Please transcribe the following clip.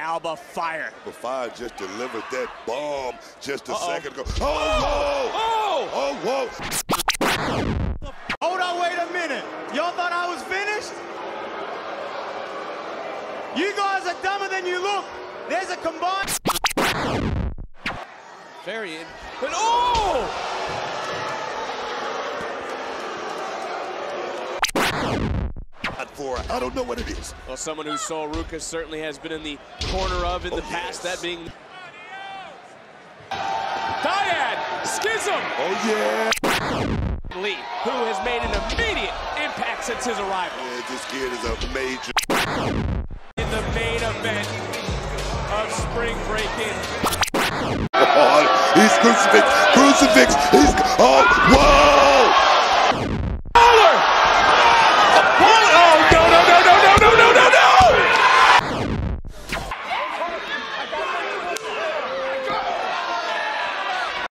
Alba Fire. Alba Fire just delivered that bomb just a second ago. Oh, whoa! Oh, whoa! Hold on, wait a minute. Y'all thought I was finished? You guys are dumber than you look. There's a combined... Very in. But oh! For I don't know what it is. Well, someone who Sol Ruka certainly has been in the corner of in the past, that being Dyad Schism. Oh yeah. Lee, who has made an immediate impact since his arrival. Yeah, this kid is a major. In the main event of Spring Break-In. Oh, he's crucifix. He's whoa.